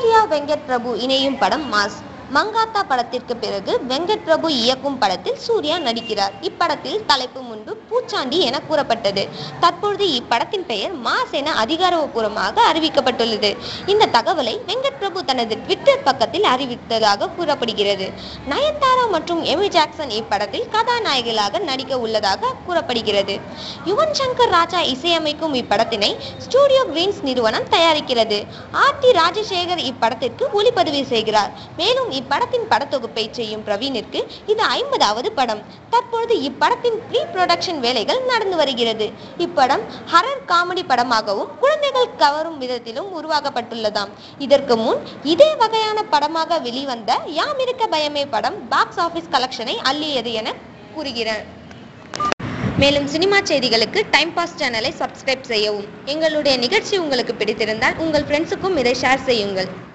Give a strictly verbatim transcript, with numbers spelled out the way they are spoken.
சூர்யா வெங்கட் பிரபு இணையும் படம் மாஸ். மங்காத்தா படத்திற்கு பிறகு வெங்கட் பிரபு இயக்கும் படத்தில் சூர்யா நடிக்கிறார். இப்படத்தில் தலைப்பு முன்பு பூச்சாண்டி என கூறப்பட்டது. தற்பொழுது இப்படத்தின் பெயர் மாஸ் என அதிகாரப்பூர்வமாக அறிவிக்கப்பட்டுள்ளது. இந்த தகவலை வெங்கட் பிரபு தனது ட்விட்டர் பக்கத்தில் அறிவித்ததாக கூறப்படுகிறது. நயன்தாரா மற்றும் எமி ஜாக்சன் இப்படத்தில் கதாநாயகிகளாக நடிக்க உள்ளதாக கூறப்படுகிறது. யுவன் சங்கர் ராஜா இசையமைக்கும் இப்படத்தினை ஸ்டுடியோ கிரீன்ஸ் நிறுவனம் தயாரிக்கிறது. ஆர் டி ராஜசேகர் இப்படத்திற்கு ஒளிப்பதிவு செய்கிறார். மேலும் இப்படத்தின் படத்தொகுப்பை செய்யும் பிரவீனிற்கு இது ஐம்பதாவது படம். தற்பொழுது இப்படத்தின் ப்ரீ புரொடக்ஷன் வேலைகள் நடந்து வருகிறது. இப்படம் ஹரர் காமெடி படமாகவும் குழந்தைகள் கவரும் விதத்திலும் உருவாக்கப்பட்டுள்ளதாம். இதற்கு முன் இதே வகையான படமாக வெளிவந்த யாம் இருக்க பயமே படம் பாக்ஸ் ஆபீஸ் கலெக்ஷனை அள்ளியது என கூறுகிறார். மேலும் சினிமா செய்திகளுக்கு டைம் பாஸ் சேனலை சப்ஸ்கிரைப் செய்யவும். எங்களுடைய நிகழ்ச்சி உங்களுக்கு பிடித்திருந்தால் உங்கள் ஃப்ரெண்ட்ஸுக்கும் இதை ஷேர் செய்யுங்கள்.